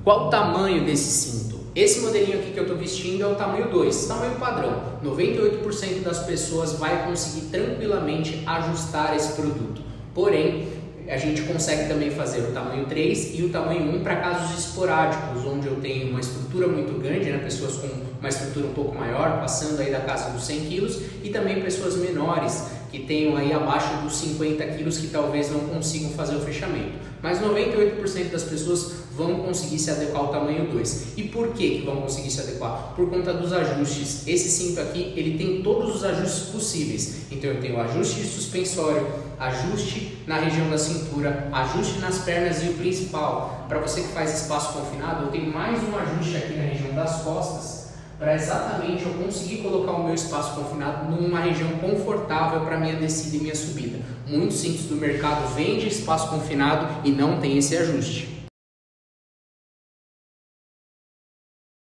Qual o tamanho desse cinto? Esse modelinho aqui que eu estou vestindo é o tamanho 2, tamanho padrão. 98% das pessoas vai conseguir tranquilamente ajustar esse produto. Porém, a gente consegue também fazer o tamanho 3 e o tamanho 1 para casos esporádicos, onde eu tenho uma estrutura muito grande, né? Pessoas com uma estrutura um pouco maior, passando aí da casa dos 100 quilos, e também pessoas menores, que tenham aí abaixo dos 50 quilos, que talvez não consigam fazer o fechamento. Mas 98% das pessoas vão conseguir se adequar ao tamanho 2. E por que vão conseguir se adequar? Por conta dos ajustes. Esse cinto aqui, ele tem todos os ajustes possíveis. Então eu tenho o ajuste suspensório, ajuste na região da cintura, ajuste nas pernas e o principal, para você que faz espaço confinado, eu tenho mais um ajuste aqui na região das costas, para exatamente eu conseguir colocar o meu espaço confinado numa região confortável para minha descida e minha subida. Muitos cintos do mercado vendem espaço confinado e não tem esse ajuste.